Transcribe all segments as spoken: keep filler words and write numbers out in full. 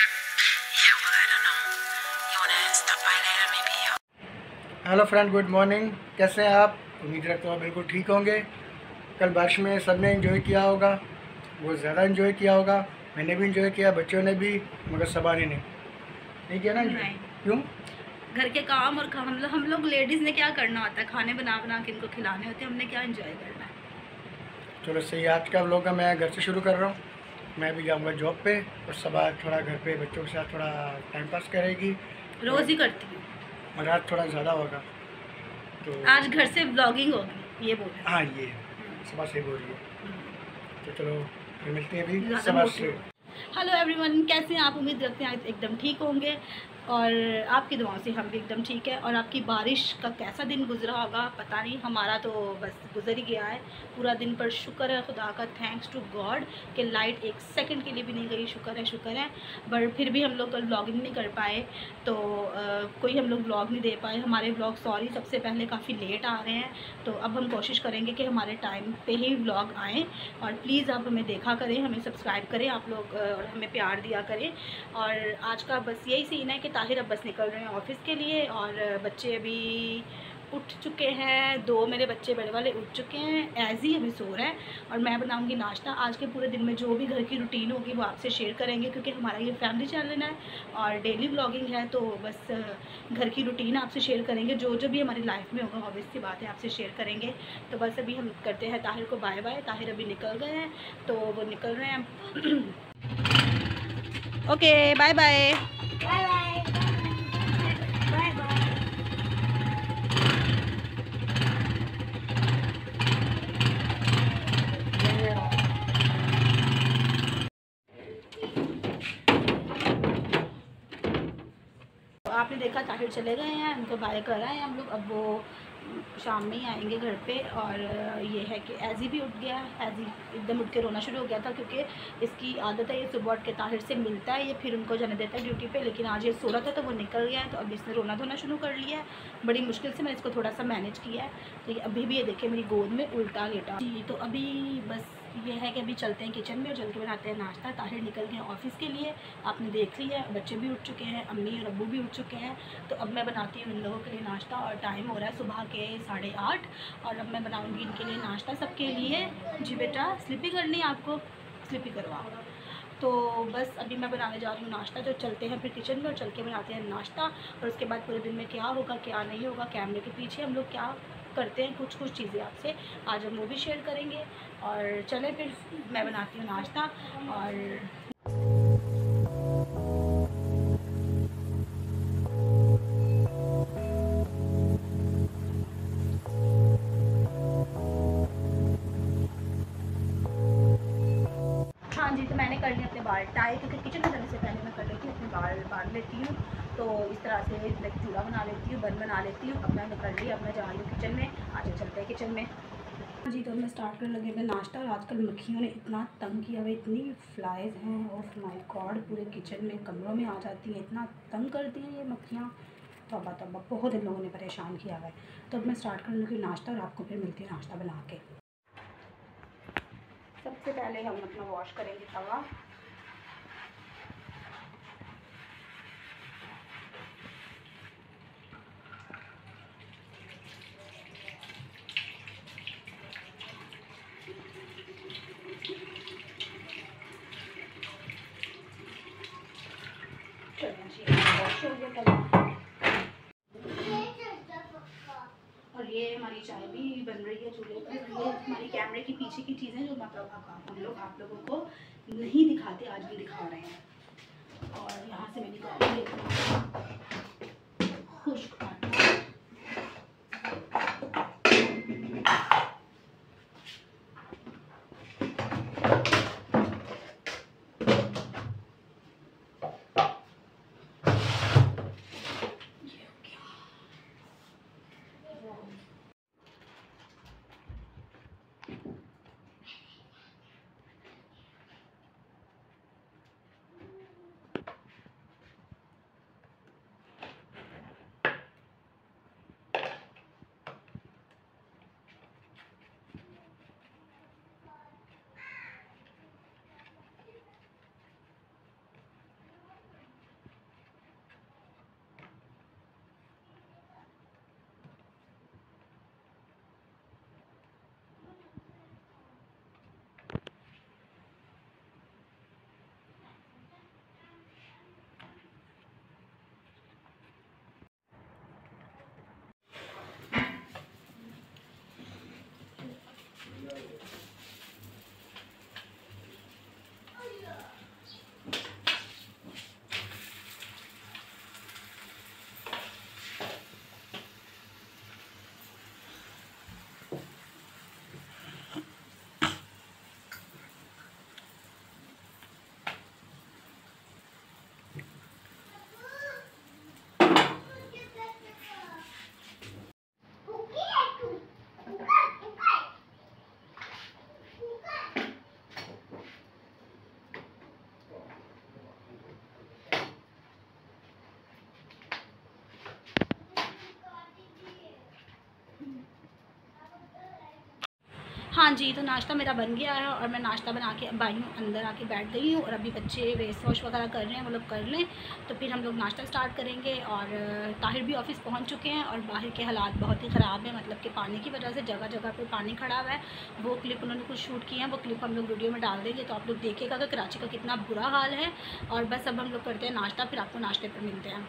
Hello friend, good morning. कैसे हैं आप? उम्मीद रखता हूँ बिल्कुल ठीक होंगे। कल बारिश में सबने एंजॉय किया होगा, बहुत ज़्यादा एंजॉय किया होगा। मैंने भी एंजॉय किया, बच्चों ने भी, मगर सबानी ने नहीं किया ना। नहीं। क्यों? घर के काम और हम लोग हम लोग लेडीज़ ने क्या करना होता है, खाने बना बना के इनको खिलाने होते हैं, हमने क्या एंजॉय करना है। चलो सही। आज का व्लॉग का मैं घर से शुरू कर रहा हूँ। मैं भी जाऊँगा जॉब पे और सबा थोड़ा घर पे बच्चों के साथ थोड़ा टाइम पास करेगी। रोज़ ही करती हूँ, और आज थोड़ा ज़्यादा होगा तो आज घर से ब्लॉगिंग होगी, ये बोल। हाँ, ये सबा सही बोल रही है। तो चलो फिर मिलते हैं अभी ज़्यादा सबा मोटी से। हो। हेलो एवरीवन, कैसे हैं आप? उम्मीद रखते हैं एकदम ठीक होंगे और आपकी दुआओं से हम भी एकदम ठीक है। और आपकी बारिश का कैसा दिन गुजरा होगा पता नहीं, हमारा तो बस गुजर ही गया है पूरा दिन। पर शुक्र है खुदा का, थैंक्स टू गॉड कि लाइट एक सेकंड के लिए भी नहीं गई। शुक्र है, शुक्र है। पर फिर भी हम लोग कल व्लॉगिंग नहीं कर पाए, तो आ, कोई हम लोग व्लॉग नहीं दे पाए। हमारे व्लॉग सॉरी सबसे पहले काफ़ी लेट आ रहे हैं, तो अब हम कोशिश करेंगे कि हमारे टाइम पे ही व्लॉग आएँ। और प्लीज़ आप हमें देखा करें, हमें सब्सक्राइब करें आप लोग और हमें प्यार दिया करें। और आज का बस यही सीन है कि ताहिर अब बस निकल रहे हैं ऑफिस के लिए और बच्चे अभी उठ चुके हैं। दो मेरे बच्चे बड़े वाले उठ चुके हैं, एज ही अभी सो रहे हैं। और मैं बनाऊंगी नाश्ता। आज के पूरे दिन में जो भी घर की रूटीन होगी वो आपसे शेयर करेंगे, क्योंकि हमारा ये फैमिली चैनल है और डेली व्लॉगिंग है, तो बस घर की रूटीन आपसे शेयर करेंगे। जो जो भी हमारी लाइफ में होगा ऑब्वियस सी बात है आपसे शेयर करेंगे। तो बस अभी हम करते हैं ताहिर को बाय बाय। ताहिर अभी निकल गए हैं, तो वो निकल रहे हैं। Okay, bye bye bye bye bye bye. आपने देखा ताहिर चले गए हैं, उनको बाय कर आए हैं हम लोग। अब वो शाम में ही आएंगे घर पे। और ये है कि एजी भी उठ गया है, एजी एकदम उठ के रोना शुरू हो गया था, क्योंकि इसकी आदत है ये सुबह उठ के ताहिर से मिलता है, ये फिर उनको जाने देता है ड्यूटी पे। लेकिन आज ये सो रहा था तो वो निकल गया है, तो अब इसने रोना धोना शुरू कर लिया है। बड़ी मुश्किल से मैंने इसको थोड़ा सा मैनेज किया है, तो ये अभी भी ये देखे मेरी गोद में उल्टा लेटा जी। तो अभी बस ये है कि अभी चलते हैं किचन में और चल के बनाते हैं नाश्ता। ताहिर निकल गए ऑफिस के लिए, आपने देख लिया है। बच्चे भी उठ चुके हैं, अम्मी और अब्बू भी उठ चुके हैं। तो अब मैं बनाती हूँ इन लोगों के लिए नाश्ता और टाइम हो रहा है सुबह के साढ़े आठ। और अब मैं बनाऊँगी इनके लिए नाश्ता सबके लिए। जी बेटा, स्लिपी करनी है आपको, स्लिपी करवाओ। तो बस अभी मैं बनाने जा रही हूँ नाश्ता। जो चलते हैं फिर किचन में और चल के बनाते हैं नाश्ता। और उसके बाद पूरे दिन में क्या होगा क्या नहीं होगा, कैमरे के पीछे हम लोग क्या करते हैं, कुछ कुछ चीज़ें आपसे आज हम वो भी शेयर करेंगे। और चले फिर मैं बनाती हूँ नाश्ता। और हाँ जी, तो मैंने कर लिए अपने बाल टाई, क्योंकि किचन में जाने से पहले मैं कर लेती हूँ अपने बाल बांध लेती हूँ। तो इस तरह से लाइक चूड़ा बना लेती हूँ, बन बना लेती हूँ। अब मैंने कर लिया, अब मैं जा रही हूँ किचन में। आज चलते हैं किचन में जी। तो मैं स्टार्ट करने लगे मैं नाश्ता। और आजकल मक्खियों ने इतना तंग किया हुआ, इतनी फ्लाइज हैं और माय गॉड पूरे किचन में कमरों में आ जाती हैं, इतना तंग करती हैं ये मक्खियाँ। तौबा तौबा, बहुत इन लोगों ने परेशान किया हुआ है। तो अब मैं स्टार्ट करने लगी नाश्ता और आपको फिर मिलती है नाश्ता बना के। सबसे पहले हम अपना वॉश करेंगे तवा। वॉश हो गया तवा। और ये हमारी चाय भी बन रही है चूल्हे पर। ये हमारी कैमरे के पीछे की चीज़ें जो मतलब हम लोग आप लोगों को नहीं दिखाते, आज भी दिखा रहे हैं। और यहाँ से मैं निकाल लेती हूँ खुश्क आटा। हाँ जी, तो नाश्ता मेरा बन गया है और मैं नाश्ता बना के अब आई हूँ, अंदर आके बैठ गई हूँ। और अभी बच्चे फेस वॉश वगैरह कर रहे हैं, वो लोग कर लें तो फिर हम लोग नाश्ता स्टार्ट करेंगे। और ताहिर भी ऑफिस पहुँच चुके हैं और बाहर के हालात बहुत ही ख़राब है, मतलब कि पानी की वजह से जगह जगह पे पानी खड़ा हुआ है। वो क्लिप उन्होंने कुछ शूट किए हैं, वो क्लिप हम लोग वीडियो में डाल देंगे तो आप लोग देखिएगा कि कराची का कितना बुरा हाल है। और बस अब हम लोग करते हैं नाश्ता, फिर आपको नाश्ते पर मिलते हैं।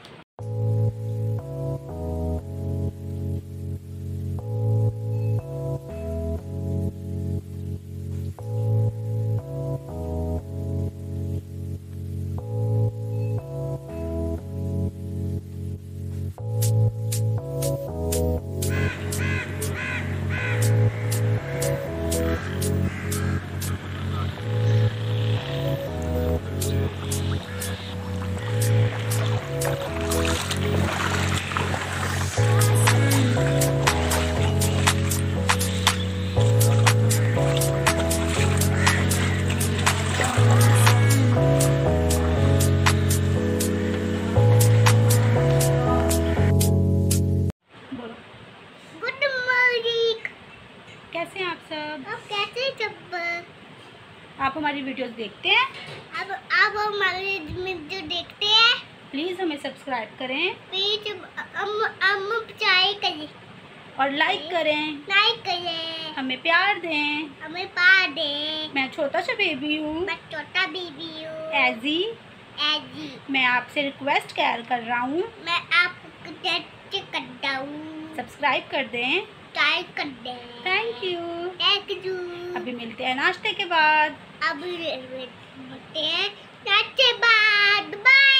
कैसे हैं आप सब? आप कैसे सब? आप हमारी वीडियोस देखते हैं? अब आप हमारे वीडियो देखते हैं? प्लीज़ हमें सब्सक्राइब करें, प्लीज हम हम चाय करें और लाइक करें, लाइक करें, हमें प्यार दें। हमें पार दें। मैं छोटा सा बेबी हूँ, मैं छोटा बेबी हूँ, एजी। एजी। मैं आपसे रिक्वेस्ट कैर कर रहा हूँ, मैं आपको टेस्ट करता हूँ, सब्सक्राइब कर दें, ट्राई कर दें। Thank you. Thank you. अभी मिलते हैं नाश्ते के बाद। अब मिलते हैं नाश्ते बाद।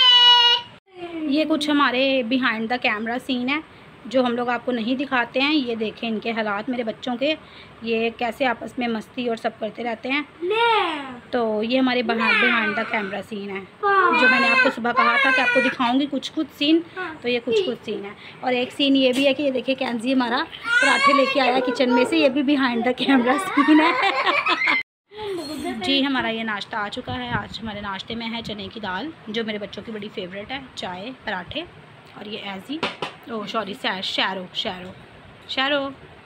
बाय। ये कुछ हमारे बिहाइंड द कैमरा सीन है जो हम लोग आपको नहीं दिखाते हैं। ये देखें इनके हालात मेरे बच्चों के, ये कैसे आपस में मस्ती और सब करते रहते हैं। तो ये हमारे बिहाइंड द कैमरा सीन है जो मैंने आपको सुबह कहा था कि आपको दिखाऊंगी कुछ कुछ सीन। तो ये कुछ कुछ सीन है। और एक सीन ये भी है कि ये देखिए कैंजी हमारा पराठे लेके आया किचन में से, ये भी बिहाइंड द कैमरा सीन है। जी हमारा ये नाश्ता आ चुका है। आज हमारे नाश्ते में है चने की दाल जो मेरे बच्चों की बड़ी फेवरेट है, चाय, पराठे और ये एजी, oh sorry Sharo Sharo Sharo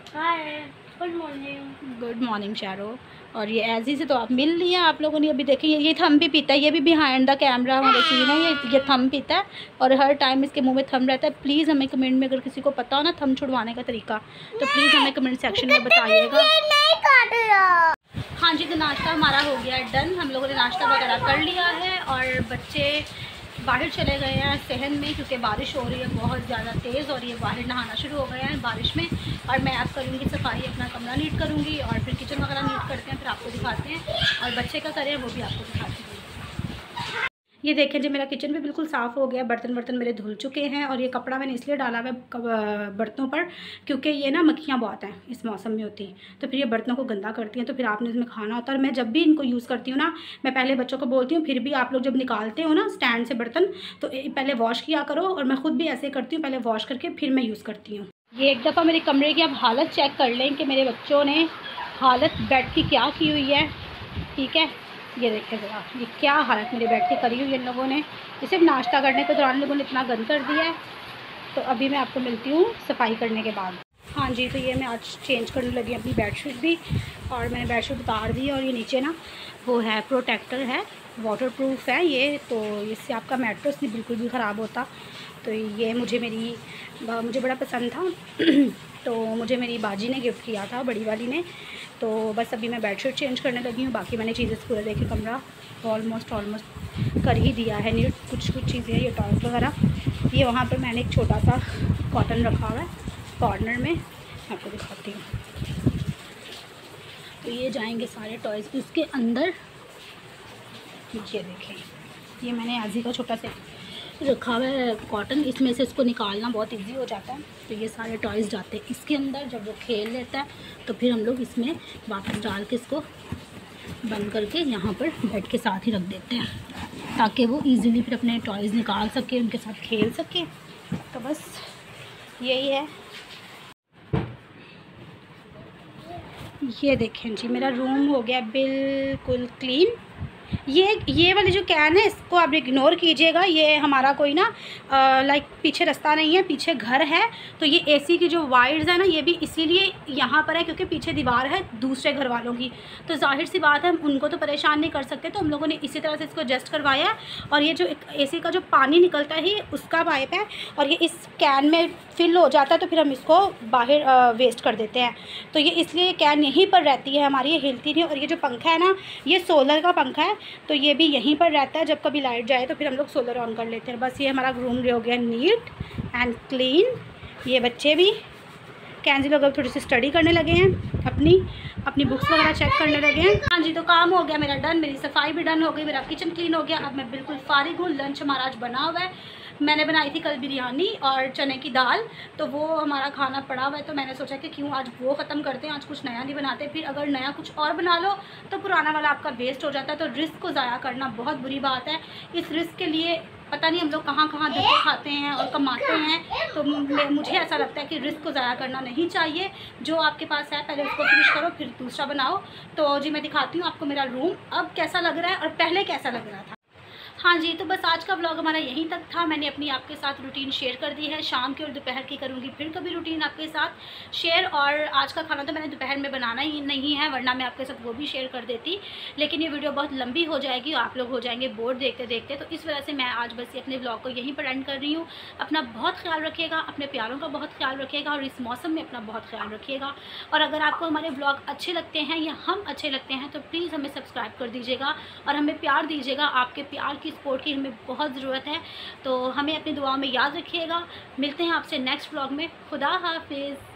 good morning. Good morning Sharo. और ये एजी से तो आप मिल लिए आप लोगों ने अभी देखें, ये थम भी पीता है, ये भी बिहाइंड द कैमरा हमारे सीन है। ये ये थम पीता है और हर टाइम इसके मुंह में थम रहता है। प्लीज़ हमें कमेंट में अगर किसी को पता हो ना थम छुड़वाने का तरीका तो प्लीज़ हमें कमेंट सेक्शन में बताइएगा। हाँ जी, तो नाश्ता हमारा हो गया डन। हम लोगों ने नाश्ता वगैरह कर लिया है और बच्चे बाहर चले गए हैं सहन में क्योंकि बारिश हो रही है बहुत ज़्यादा तेज़ और ये बाहर नहाना शुरू हो गए हैं बारिश में। और मैं अब करूँगी सफाई, अपना कमरा नीट करूँगी और फिर किचन वगैरह नीट करते हैं, फिर आपको दिखाते हैं। और बच्चे का करें वो भी आपको दिखाते हैं। ये देखें जी मेरा किचन भी बिल्कुल साफ़ हो गया, बर्तन वर्तन मेरे धुल चुके हैं। और ये कपड़ा मैंने इसलिए डाला हुआ है बर्तनों पर क्योंकि ये ना मक्खियाँ बहुत हैं इस मौसम में होती, तो फिर ये बर्तनों को गंदा करती हैं, तो फिर आपने इसमें खाना होता है। और मैं जब भी इनको यूज़ करती हूँ ना, मैं पहले बच्चों को बोलती हूँ फिर भी आप लोग जब निकालते हो ना स्टैंड से बर्तन तो पहले वॉश किया करो। और मैं ख़ुद भी ऐसे करती हूँ, पहले वॉश करके फिर मैं यूज़ करती हूँ। ये एक दफ़ा मेरे कमरे की आप हालत चेक कर लें कि मेरे बच्चों ने हालत बेड की क्या की हुई है। ठीक है, ये देखें ज़रा ये क्या हालत मेरे बेड की करी हुई है इन लोगों ने। इसे नाश्ता करने के दौरान लोगों ने इतना गंद कर दिया है। तो अभी मैं आपको मिलती हूँ सफाई करने के बाद। हाँ जी, तो ये मैं आज चेंज करने लगी अपनी बेडशीट भी और मैंने बेडशीट उतार दी। और ये नीचे ना वो है प्रोटेक्टर है, वाटर प्रूफ है ये, तो इससे आपका मैट्रेस नहीं बिल्कुल भी ख़राब होता। तो ये मुझे मेरी मुझे बड़ा पसंद था तो मुझे मेरी बाजी ने गिफ्ट किया था, बड़ी वाली ने। तो बस अभी मैं बेडशीट चेंज करने लगी हूँ। बाकी मैंने चीज़ें पूरा देखे कमरा ऑलमोस्ट ऑलमोस्ट कर ही दिया है नीट। कुछ कुछ चीज़ें ये टॉयज वगैरह, ये वहाँ पर मैंने एक छोटा सा कॉटन रखा हुआ है कॉर्नर में, मैं आपको दिखाती हूँ। तो ये जाएंगे सारे टॉयज़ इसके अंदर। ये देखें, ये मैंने आजी का छोटा सा रखा हुआ है कॉटन, इसमें से इसको निकालना बहुत इजी हो जाता है। तो ये सारे टॉयज़ जाते हैं इसके अंदर। जब वो खेल लेता है तो फिर हम लोग इसमें वापस डाल के इसको बंद करके यहाँ पर बेड के साथ ही रख देते हैं ताकि वो इजीली फिर अपने टॉयज़ निकाल सके, उनके साथ खेल सके। तो बस यही है। ये देखें जी मेरा रूम हो गया बिल्कुल क्लीन। ये ये वाली जो कैन है इसको आप इग्नोर कीजिएगा। ये हमारा कोई ना लाइक पीछे रास्ता नहीं है, पीछे घर है। तो ये एसी की जो वायर्स है ना ये भी इसीलिए यहाँ पर है क्योंकि पीछे दीवार है दूसरे घर वालों की। तो जाहिर सी बात है हम उनको तो परेशान नहीं कर सकते, तो हम लोगों ने इसी तरह से इसको एडजस्ट करवाया है। और ये जो एसी का जो पानी निकलता है उसका पाइप है और ये इस कैन में फिल हो जाता है, तो फिर हम इसको बाहर वेस्ट कर देते हैं। तो ये इसलिए ये कैन यहीं पर रहती है हमारी, ये हिलती नहीं। और ये जो पंखा है ना ये सोलर का पंखा है, तो ये भी यहीं पर रहता है। जब कभी लाइट जाए तो फिर हम लोग सोलर ऑन कर लेते हैं। बस ये हमारा रूम हो गया नीट एंड क्लीन। ये बच्चे भी कैंजी लोग अब थोड़ी सी स्टडी करने लगे हैं, अपनी अपनी बुक्स वगैरह चेक करने लगे हैं। हाँ जी, तो काम हो गया मेरा डन, मेरी सफाई भी डन हो गई, मेरा किचन क्लीन हो गया। अब मैं बिल्कुल फारिग हूँ। लंच हमारा आज बना हुआ है। मैंने बनाई थी कल बिरयानी और चने की दाल, तो वो हमारा खाना पड़ा हुआ है। तो मैंने सोचा कि क्यों आज वो ख़त्म करते हैं, आज कुछ नया नहीं बनाते। फिर अगर नया कुछ और बना लो तो पुराना वाला आपका वेस्ट हो जाता है। तो रिस्क को ज़ाया करना बहुत बुरी बात है। इस रिस्क के लिए पता नहीं हम लोग कहाँ कहाँ धक्के खाते हैं और कमाते हैं। तो मुझे ऐसा लगता है कि रिस्क को ज़ाया करना नहीं चाहिए। जो आपके पास है पहले उसको फिनिश करो, फिर दूसरा बनाओ। तो जी मैं दिखाती हूँ आपको मेरा रूम अब कैसा लग रहा है और पहले कैसा लग रहा था। हाँ जी, तो बस आज का व्लॉग हमारा यहीं तक था। मैंने अपनी आपके साथ रूटीन शेयर कर दी है। शाम की और दोपहर की करूँगी फिर कभी रूटीन आपके साथ शेयर। और आज का खाना तो मैंने दोपहर में बनाना ही नहीं है, वरना मैं आपके साथ वो भी शेयर कर देती। लेकिन ये वीडियो बहुत लंबी हो जाएगी, आप लोग हो जाएंगे बोर देखते देखते। तो इस वजह से मैं आज बस अपने व्लॉग को यहीं पर एंड कर रही हूँ। अपना बहुत ख्याल रखिएगा, अपने प्यारों का बहुत ख्याल रखिएगा और इस मौसम में अपना बहुत ख्याल रखिएगा। और अगर आपको हमारे व्लॉग अच्छे लगते हैं या हम अच्छे लगते हैं तो प्लीज़ हमें सब्सक्राइब कर दीजिएगा और हमें प्यार दीजिएगा। आपके प्यार की सपोर्ट की हमें बहुत ज़रूरत है। तो हमें अपनी दुआओं में याद रखिएगा। मिलते हैं आपसे नेक्स्ट व्लॉग में। खुदा हाफिज़।